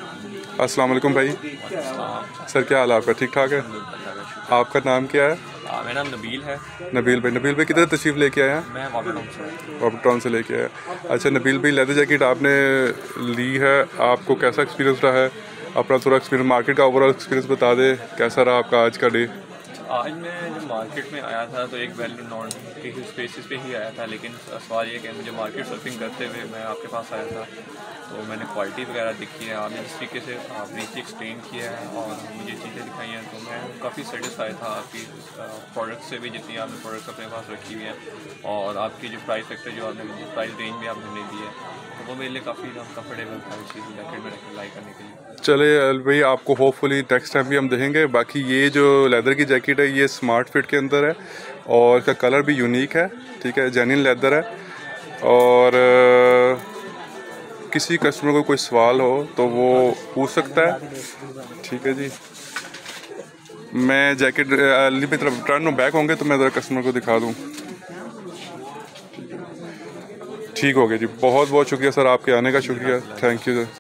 अस्सलाम वालेकुम भाई। सर क्या हाल है आपका? ठीक ठाक है। आपका नाम क्या है? मेरा नाम नबील है। नबील भाई किधर तशरीफ़ लेके आए हैं? मैं वापटाउन से। वापटाउन से लेके आए। अच्छा नबील भाई, लेदर जैकेट आपने ली है, आपको कैसा एक्सपीरियंस रहा है? अपना थोड़ा एक्सपीरियंस, मार्केट का ओवरऑल एक्सपीरियंस बता दें, कैसा रहा आपका आज का डे? आज मैं जब मार्केट में आया था तो एक वेल नॉन के स्पेसिस पे ही आया था, लेकिन सवाल ये कि मुझे मार्केट सर्फिंग करते हुए मैं आपके पास आया था तो मैंने क्वालिटी वगैरह देखी है, आपने जिस तरीके से आपने चीज़ एक्सप्लेन किया है और मुझे चीज़ें दिखाई हैं तो मैं काफ़ी सेटिस्फाई था आपकी प्रोडक्ट से भी, जितनी आपने प्रोडक्ट्स अपने पास रखी हुई हैं और आपकी जो प्राइस फैक्टर जो आपने प्राइस रेंज भी आपने हमें दी है तो वो मेरे लिए काफ़ी कंफर्टेबल था इस चीज़ जैकेट में लाई करने के लिए। चले भाई, आपको होपफुली नेक्स्ट टाइम भी हम देखेंगे। बाकी ये जो लेदर की जैकेट है ये स्मार्ट फिट के अंदर है और इसका कलर भी यूनिक है, ठीक है, जेन्युइन लेदर है। और किसी कस्टमर को कोई सवाल हो तो वो पूछ सकता है, ठीक है जी। मैं जैकेट अली की तरफ टर्न बैक होंगे तो मैं ज़रा कस्टमर को दिखा दूँ। ठीक हो गया जी, बहुत बहुत शुक्रिया सर, आपके आने का शुक्रिया, थैंक यू सर।